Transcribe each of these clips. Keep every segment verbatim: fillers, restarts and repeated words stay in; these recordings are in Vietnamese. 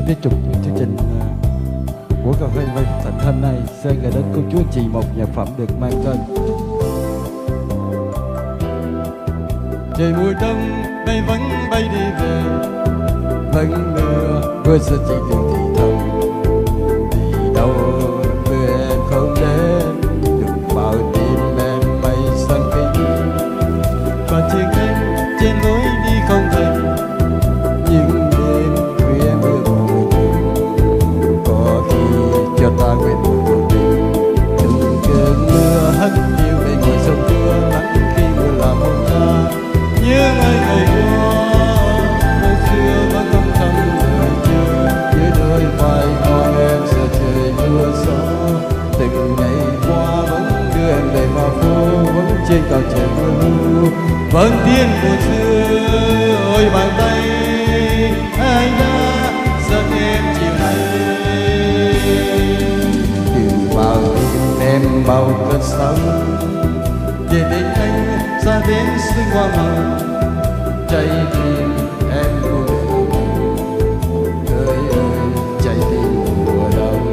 tiếp tục chương trình của cà phê Vinh Thịnh hôm nay sẽ gửi đến cô chú anh chị một nhạc phẩm được mang tên Trời mùa đông mây vẫn bay đi về, vẫn mưa mưa sẽ chỉ đường thì thầm, vì đâu mưa em không đến được vào tim em mây sang kính, và chiếc em trên lối đi không thành những đêm khuya mưa buồn, có khi cho ta quên cuộc tình. Từng cơn mưa hắt hiu về ngoài sông mưa lắng khi mưa làm hôn ta nhớ ngày ngày qua ngày xưa vẫn âm thầm đợi chờ dưới đôi vai ngồi em sợ trời mưa gió. Từng ngày qua vẫn đưa em về vào phố, vẫn trên cao trời mưa lu, vẫn tiếng buồn xưa ôi bàn tay ai đã dẫn em chiều nay. Từ vào tim em bao cơn sóng để đến anh ra đến xuyên qua màu trái tim em buồn ơi ơi trái tim mùa đông.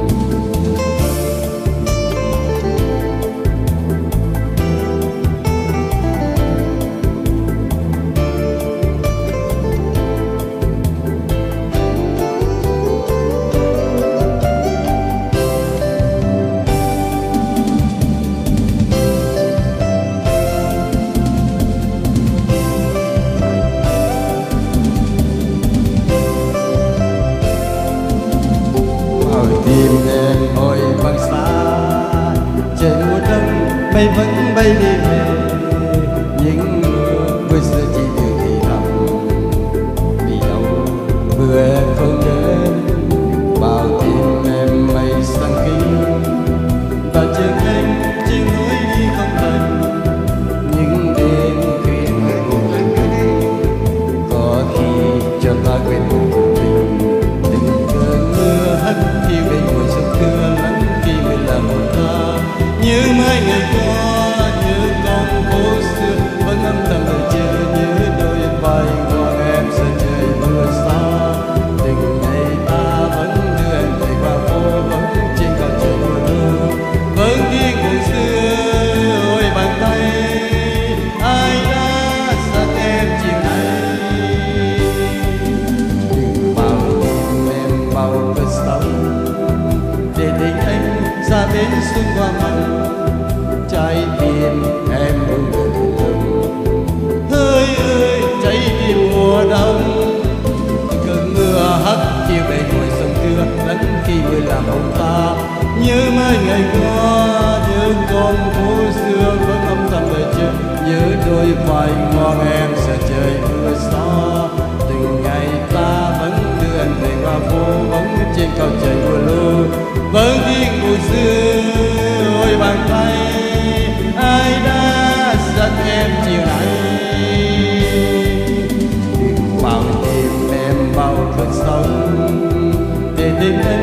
Tim em ôi vắng xa, trời mùa đông mây vẫn bay đi về, những mưa mưa xưa chỉ như thì thầm, vì đâu mưa em không đến vào tim em mây sang kính, và chờ anh trên lối đi không thành những đêm khuya mưa buồn, có khi cho ta quên cuộc tình. Từng cơn mưa hắt hiu về ngoài sông Cưa lắng khi mưa làm hôn ta nhớ mãi ngày qua, nhớ con phố xưa vẫn âm thầm đợi chờ, nhớ đôi vai ngoan em sợ trời mưa xa. Từng ngày ta vẫn đưa em về qua phố, vẫn trên cao trời mưa lu, vẫn tiếng buồn xưa ôi bàn tay ai đã dắt em chiều nay. Đừng bao tim em bao cơn sóng để đến anh ra đến xuân qua màu trái tim em buồn thầm ơi ơi trái tim mùa đông. Cơn mưa hắt chiều về ngoài sông Cưa lắng khi mưa làm hôn ta nhớ mãi ngày qua, nhớ con phố xưa vẫn âm thầm đợi chờ, nhớ đôi vai ngoan em sợ trời mưa gió. Từng ngày ta vẫn đưa anh về qua phố, vẫn trên cao trời mưa lu, vẫn tiếng buồn xưa ôi bàn tay ai đã dắt em chiều nay. Đừng bao tim em bao cơn sóng để đến anh